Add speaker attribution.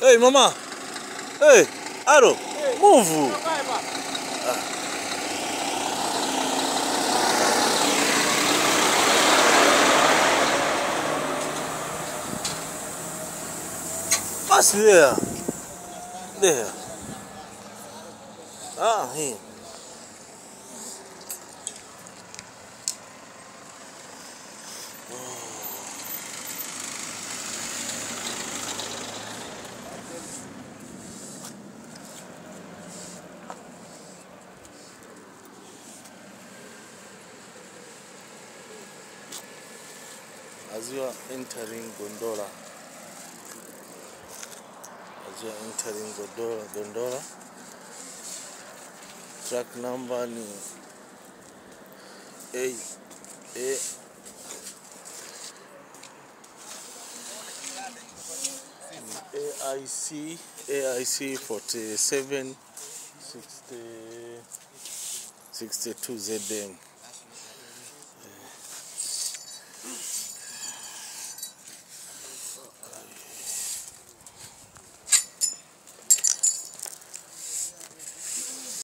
Speaker 1: Hey, mama. Hey, Aro.
Speaker 2: Hey.
Speaker 1: Move. Pass there. There. Ah, here. As you are entering Gondola, Gondola, track number ni AIC 47 62 ZM.